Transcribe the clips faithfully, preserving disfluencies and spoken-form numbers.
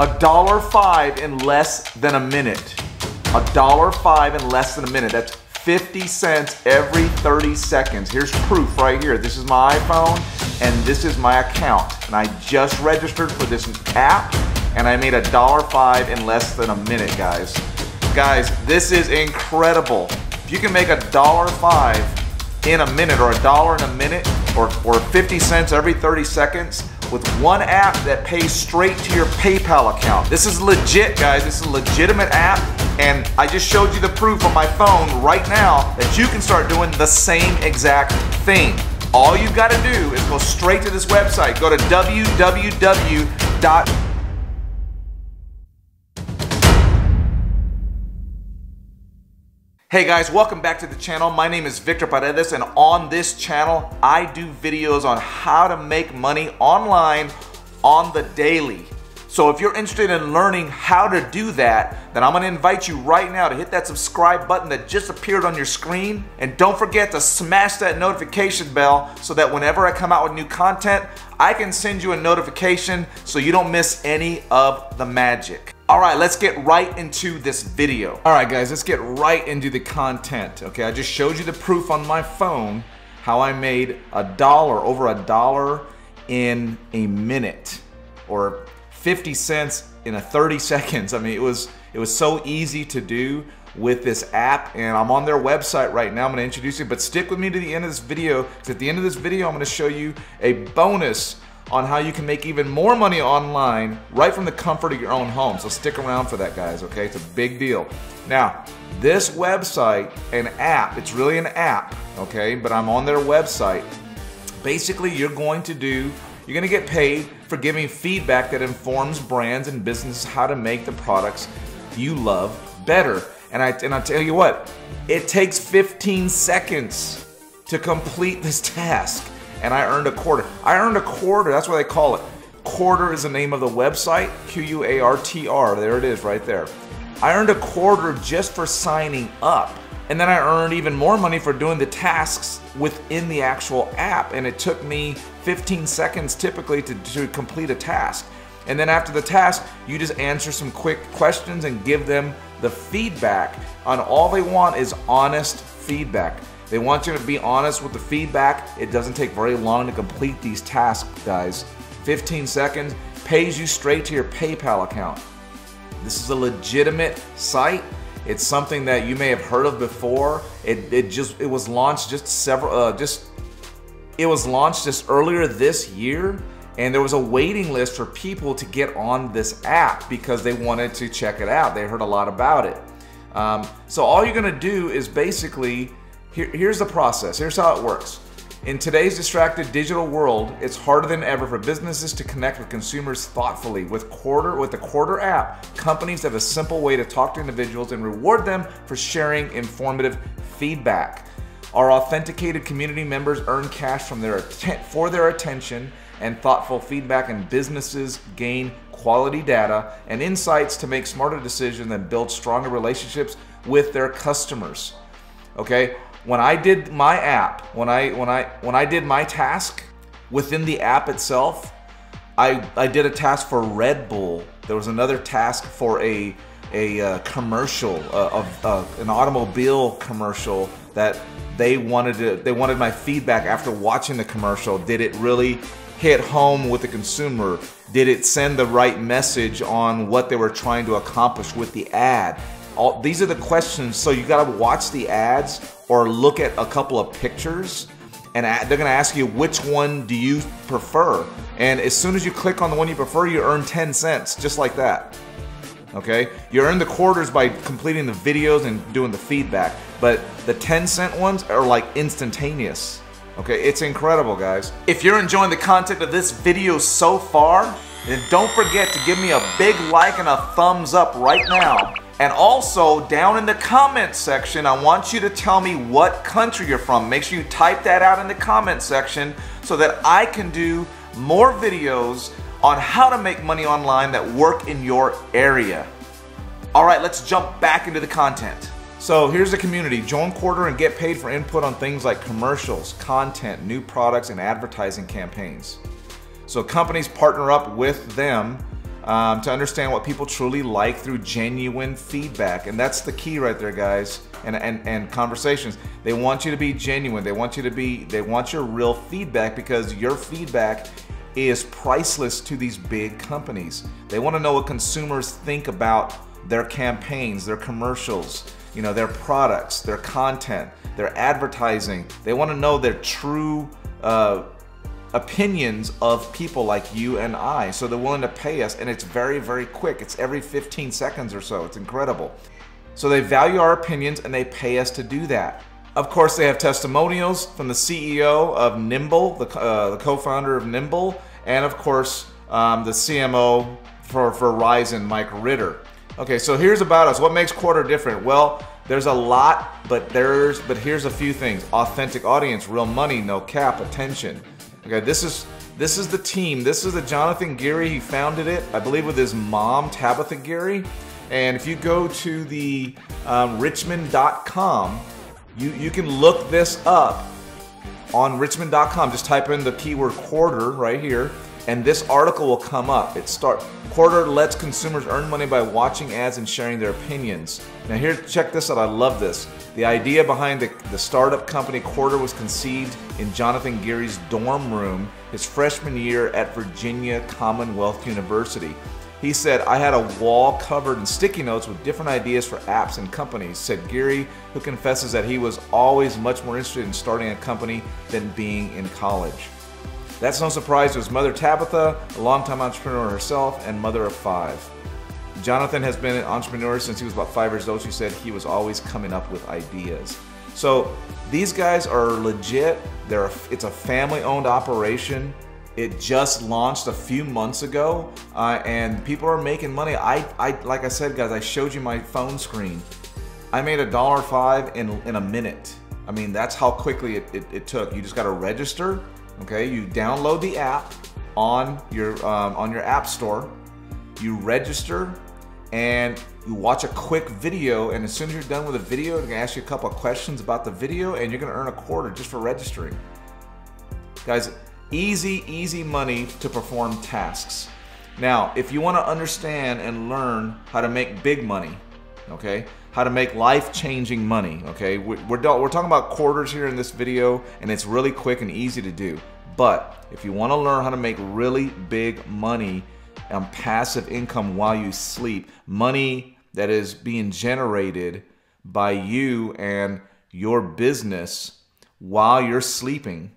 a dollar five in less than a minute. A dollar five in less than a minute. That's fifty cents every thirty seconds. Here's proof right here. This is my iPhone and this is my account. And I just registered for this app and I made a dollar five in less than a minute, guys. Guys, this is incredible. If you can make a dollar five in a minute, or a dollar in a minute, or, or fifty cents every thirty seconds with one app that pays straight to your PayPal account. This is legit, guys. This is a legitimate app, and I just showed you the proof on my phone right now that you can start doing the same exact thing. All you've got to do is go straight to this website. Go to w w w dot Hey guys, welcome back to the channel. My name is Victor Paredes, and on this channel, I do videos on how to make money online on the daily. So if you're interested in learning how to do that, then I'm gonna invite you right now to hit that subscribe button that just appeared on your screen. And don't forget to smash that notification bell so that whenever I come out with new content, I can send you a notification so you don't miss any of the magic. All right, let's get right into this video. All right, guys, let's get right into the content. Okay, I just showed you the proof on my phone how I made a dollar, over a dollar in a minute, or fifty cents in a thirty seconds. I mean, it was it was so easy to do with this app, and I'm on their website right now. I'm gonna introduce you, but stick with me to the end of this video, because at the end of this video, I'm gonna show you a bonus on how you can make even more money online right from the comfort of your own home. So stick around for that, guys, okay? It's a big deal. Now, this website, an app, it's really an app, okay? But I'm on their website. Basically, you're going to do, you're gonna get paid for giving feedback that informs brands and businesses how to make the products you love better. And I, and I tell you what, it takes fifteen seconds to complete this task. And I earned a quarter. I earned a quarter, that's what they call it. Quarter is the name of the website, Q U A R T R, there it is right there. I earned a quarter just for signing up. And then I earned even more money for doing the tasks within the actual app. And it took me fifteen seconds typically to, to complete a task. And then after the task, you just answer some quick questions and give them the feedback. And all they want is honest feedback. They want you to be honest with the feedback. It doesn't take very long to complete these tasks, guys. fifteen seconds, pays you straight to your PayPal account. This is a legitimate site. It's something that you may have heard of before. It, it just it was launched just several uh, just it was launched just earlier this year, and there was a waiting list for people to get on this app because they wanted to check it out. They heard a lot about it. Um, so all you're gonna do is basically, Here, here's the process. Here's how it works. In today's distracted digital world, it's harder than ever for businesses to connect with consumers thoughtfully. With Quarter, with the Quarter app, companies have a simple way to talk to individuals and reward them for sharing informative feedback. Our authenticated community members earn cash from their for their attention and thoughtful feedback, and businesses gain quality data and insights to make smarter decisions and build stronger relationships with their customers. Okay? When I did my app, when I when I when I did my task within the app itself, I I did a task for Red Bull. There was another task for a a uh, commercial uh, of uh, an automobile commercial that they wanted to they wanted my feedback after watching the commercial. Did it really hit home with the consumer? Did it send the right message on what they were trying to accomplish with the ad? All, these are the questions. So you gotta watch the ads or look at a couple of pictures, and they're gonna ask you which one do you prefer. And as soon as you click on the one you prefer, you earn ten cents, just like that. Okay? You earn the quarters by completing the videos and doing the feedback, but the ten cent ones are like instantaneous. Okay? It's incredible, guys. If you're enjoying the content of this video so far, then don't forget to give me a big like and a thumbs up right now. And also, down in the comments section, I want you to tell me what country you're from. Make sure you type that out in the comment section so that I can do more videos on how to make money online that work in your area. All right, let's jump back into the content. So here's the community. Join Quarter and get paid for input on things like commercials, content, new products, and advertising campaigns. So companies partner up with them um, to understand what people truly like through genuine feedback. And that's the key right there, guys, and, and, and conversations. They want you to be genuine. They want you to be, they want your real feedback, because your feedback is priceless to these big companies. They want to know what consumers think about their campaigns, their commercials, you know, their products, their content, their advertising. They want to know their true uh, opinions of people like you and I. So they're willing to pay us, and it's very, very quick. It's every fifteen seconds or so. It's incredible. So they value our opinions and they pay us to do that. Of course, they have testimonials from the C E O of Nimble, the, uh, the co-founder of Nimble, and of course, um, the C M O for, for Verizon, Mike Ritter. Okay, so here's about us. What makes Quarter different? Well, there's a lot, but there's but here's a few things. Authentic audience, real money, no cap, attention. Okay, this is this is the team. This is the Jonathan Geary. He founded it, I believe, with his mom, Tabitha Geary. And if you go to the um, richmond dot com, you you can look this up on richmond dot com. Just type in the keyword quarter right here, and this article will come up. It start Quarter lets consumers earn money by watching ads and sharing their opinions. Now here, check this out. I love this. The idea behind the, the startup company Quarter was conceived in Jonathan Geary's dorm room his freshman year at Virginia Commonwealth University. He said, "I had a wall covered in sticky notes with different ideas for apps and companies," said Geary, who confesses that he was always much more interested in starting a company than being in college. That's no surprise to his mother Tabitha, a longtime entrepreneur herself and mother of five. Jonathan has been an entrepreneur since he was about five years old. She said he was always coming up with ideas. So these guys are legit. They're a, it's a family-owned operation. It just launched a few months ago, uh, and people are making money. I, I, like I said, guys, I showed you my phone screen. I made a dollar five in in a minute. I mean, that's how quickly it, it, it took. You just got to register. Okay, you download the app on your um, on your app store. You register, and you watch a quick video. And as soon as you're done with the video, they're gonna ask you a couple of questions about the video, and you're gonna earn a quarter just for registering. Guys, easy, easy money to perform tasks. Now, if you want to understand and learn how to make big money, okay, how to make life-changing money, okay, we're, we're, we're talking about quarters here in this video, and it's really quick and easy to do. But if you want to learn how to make really big money and passive income while you sleep, money that is being generated by you and your business while you're sleeping,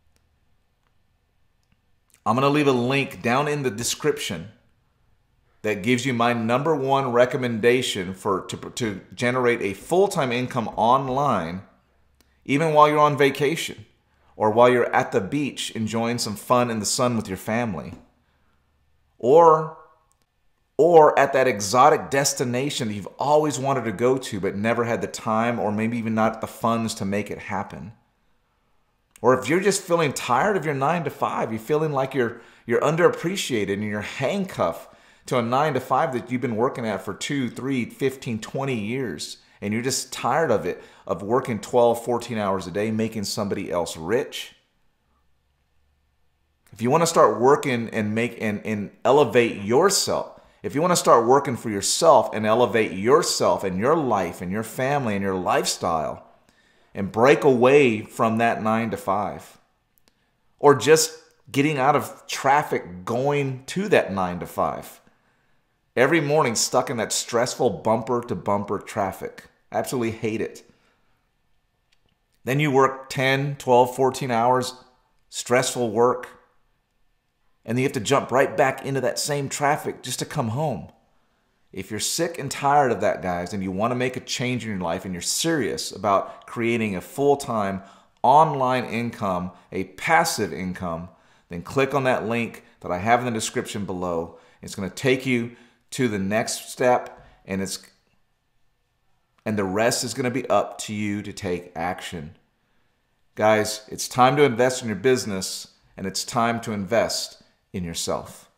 I'm going to leave a link down in the description that gives you my number one recommendation for to, to generate a full-time income online, even while you're on vacation or while you're at the beach enjoying some fun in the sun with your family, or or at that exotic destination that you've always wanted to go to but never had the time or maybe even not the funds to make it happen. Or if you're just feeling tired of your nine to five, you're feeling like you're you're underappreciated and you're handcuffed to a nine to five that you've been working at for two, three, fifteen, twenty years, and you're just tired of it, of working twelve, fourteen hours a day, making somebody else rich. If you want to start working and make and, and elevate yourself, if you want to start working for yourself and elevate yourself and your life and your family and your lifestyle and break away from that nine to five, or just getting out of traffic going to that nine to five, every morning stuck in that stressful bumper to bumper traffic. I absolutely hate it. Then you work ten, twelve, fourteen hours, stressful work, and then you have to jump right back into that same traffic just to come home. If you're sick and tired of that, guys, and you want to make a change in your life and you're serious about creating a full-time online income, a passive income, then click on that link that I have in the description below. It's going to take you to the next step, and it's and the rest is going to be up to you to take action. Guys, it's time to invest in your business, and it's time to invest in yourself.